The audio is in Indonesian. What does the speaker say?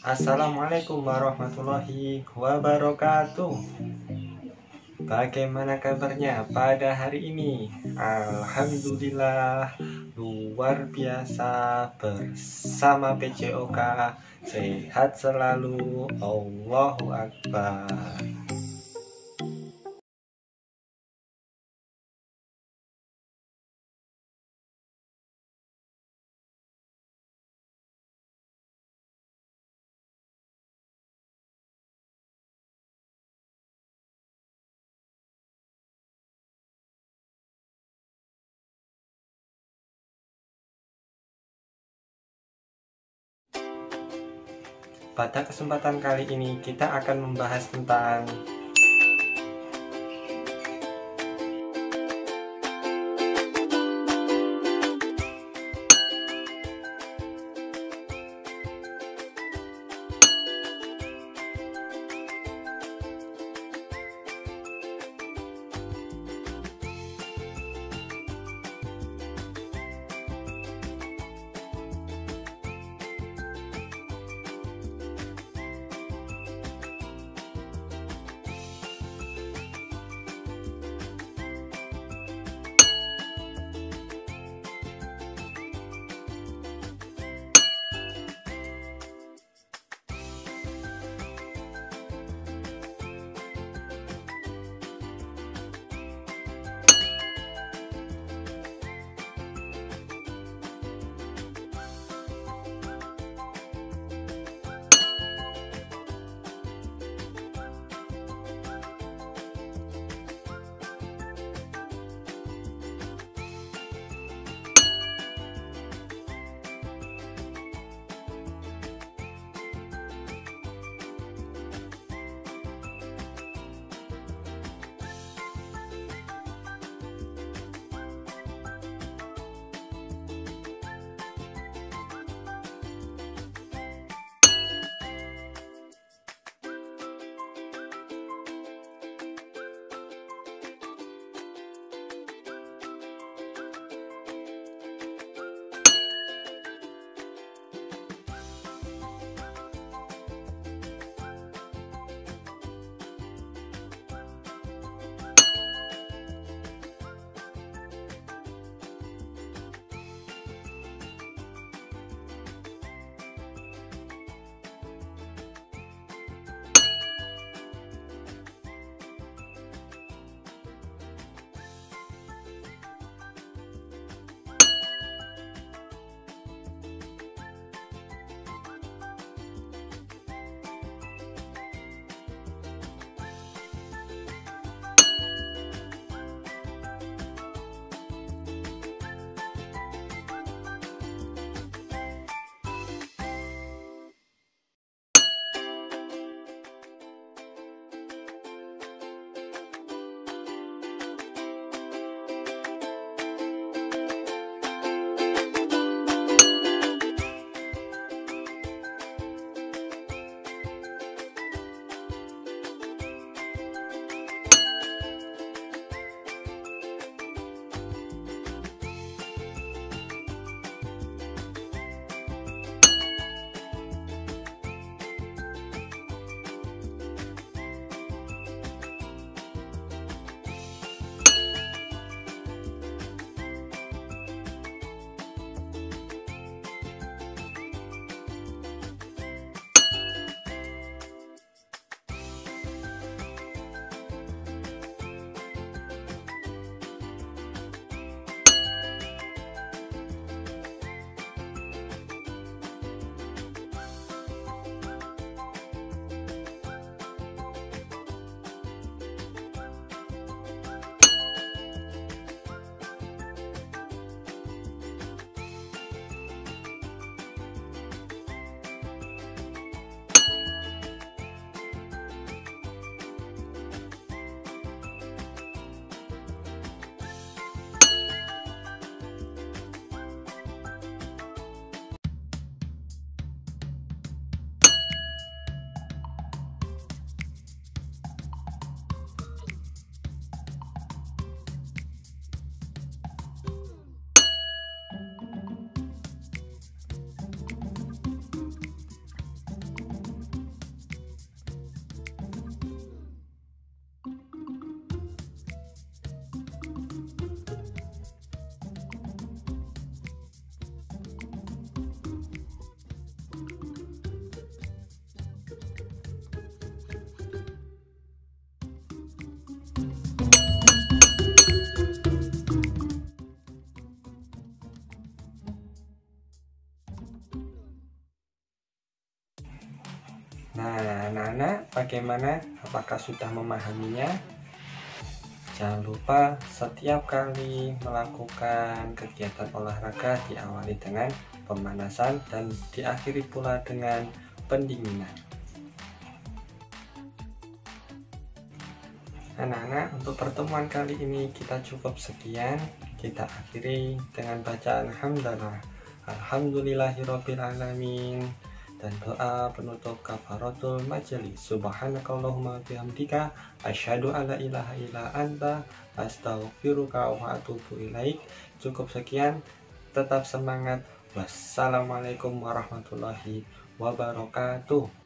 Assalamualaikum warahmatullahi wabarakatuh. Bagaimana kabarnya pada hari ini? Alhamdulillah luar biasa bersama PJOK, sehat selalu. Allahu Akbar. Pada kesempatan kali ini kita akan membahas tentang Nah, anak-anak, bagaimana? Apakah sudah memahaminya? Jangan lupa setiap kali melakukan kegiatan olahraga diawali dengan pemanasan dan diakhiri pula dengan pendinginan. Anak-anak, untuk pertemuan kali ini kita cukup sekian. Kita akhiri dengan bacaan hamdalah. Alhamdulillahirobbilalamin. Dan doa penutup kafaratul majelis. Subhanakallahumma bihamdika asyhadu alla ilaha illa anta astaghfiruka wa atubu ilaik. Cukup sekian, tetap semangat. Wassalamualaikum warahmatullahi wabarakatuh.